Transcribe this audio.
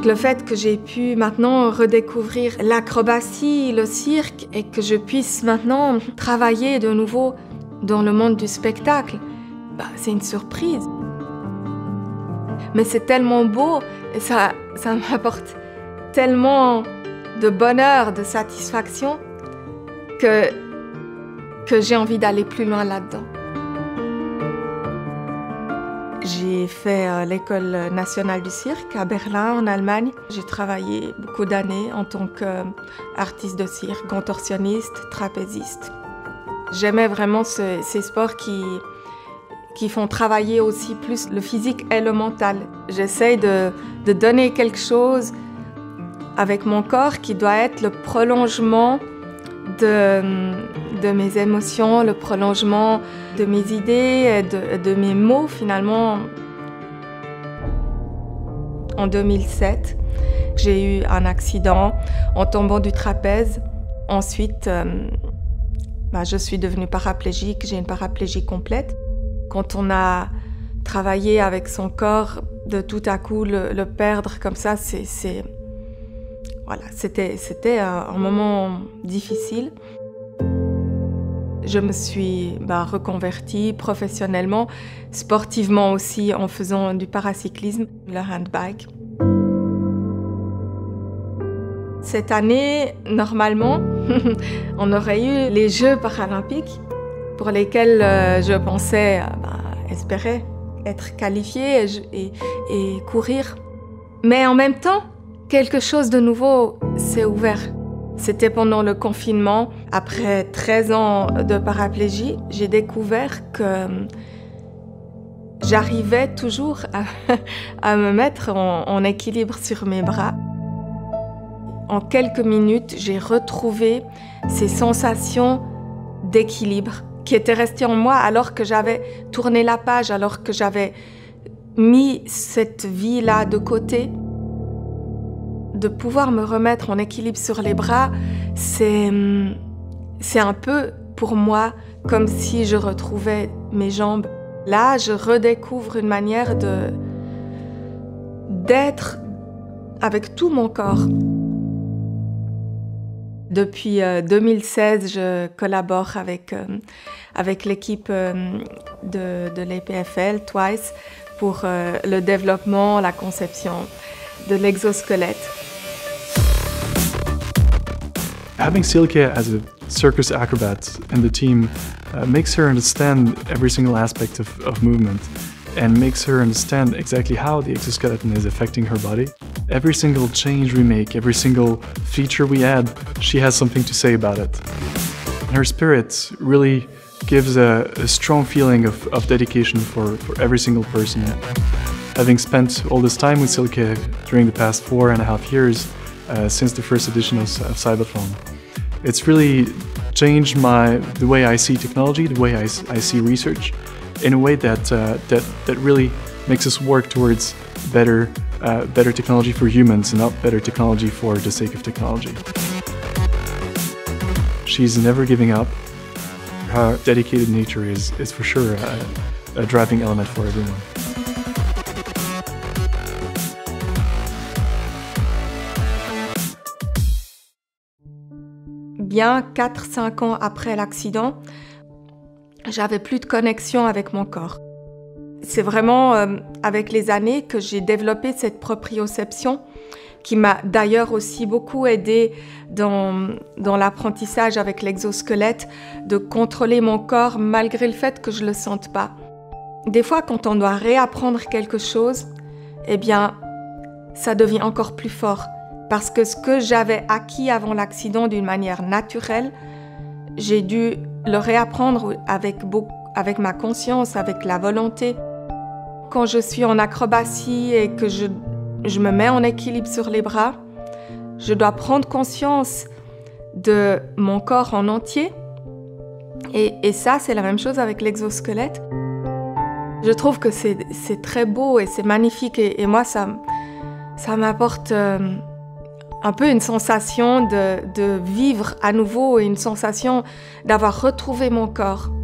Le fait que j'ai pu maintenant redécouvrir l'acrobatie, le cirque, et que je puisse maintenant travailler de nouveau dans le monde du spectacle, c'est une surprise. Mais c'est tellement beau et ça m'apporte tellement de bonheur, de satisfaction que j'ai envie d'aller plus loin là-dedans. J'ai fait l'École nationale du cirque à Berlin, en Allemagne. J'ai travaillé beaucoup d'années en tant qu'artiste de cirque, contorsionniste, trapéziste. J'aimais vraiment ces sports qui font travailler aussi plus le physique et le mental. J'essaie de donner quelque chose avec mon corps qui doit être le prolongement de mes émotions, le prolongement de mes idées, de mes mots finalement. En 2007, j'ai eu un accident en tombant du trapèze. Ensuite, je suis devenue paraplégique, j'ai une paraplégie complète. Quand on a travaillé avec son corps, de tout à coup le perdre comme ça, c'était un moment difficile. Je me suis reconvertie professionnellement, sportivement aussi, en faisant du paracyclisme, le handbike. Cette année, normalement, on aurait eu les Jeux paralympiques pour lesquels je pensais espérer être qualifiée et courir. Mais en même temps, quelque chose de nouveau s'est ouvert. C'était pendant le confinement. Après 13 ans de paraplégie, j'ai découvert que j'arrivais toujours à me mettre en équilibre sur mes bras. En quelques minutes, j'ai retrouvé ces sensations d'équilibre qui étaient restées en moi alors que j'avais tourné la page, alors que j'avais mis cette vie-là de côté. De pouvoir me remettre en équilibre sur les bras, c'est un peu pour moi comme si je retrouvais mes jambes. Là, je redécouvre une manière d'être avec tout mon corps. Depuis 2016, je collabore avec l'équipe de l'EPFL, Twice, pour le développement, la conception de l'exosquelette. Having Silke as a circus acrobat in the team makes her understand every single aspect of movement and makes her understand exactly how the exoskeleton is affecting her body. Every single change we make, every single feature we add, she has something to say about it. And her spirit really gives a strong feeling of dedication for every single person. Having spent all this time with Silke during the past 4.5 years, since the first edition of Cybertron, it's really changed the way I see technology, the way I see research, in a way that really makes us work towards better technology for humans and not better technology for the sake of technology. She's never giving up. Her dedicated nature is for sure a driving element for everyone. Bien 4-5 ans après l'accident, j'avais plus de connexion avec mon corps. C'est vraiment avec les années que j'ai développé cette proprioception qui m'a d'ailleurs aussi beaucoup aidée dans l'apprentissage avec l'exosquelette, de contrôler mon corps malgré le fait que je ne le sente pas. Des fois, quand on doit réapprendre quelque chose, ça devient encore plus fort. Parce que ce que j'avais acquis avant l'accident d'une manière naturelle, j'ai dû le réapprendre avec ma conscience, avec la volonté. Quand je suis en acrobatie et que je me mets en équilibre sur les bras, je dois prendre conscience de mon corps en entier. Et ça, c'est la même chose avec l'exosquelette. Je trouve que c'est très beau et c'est magnifique. Et moi, ça m'apporte un peu une sensation de vivre à nouveau et une sensation d'avoir retrouvé mon corps.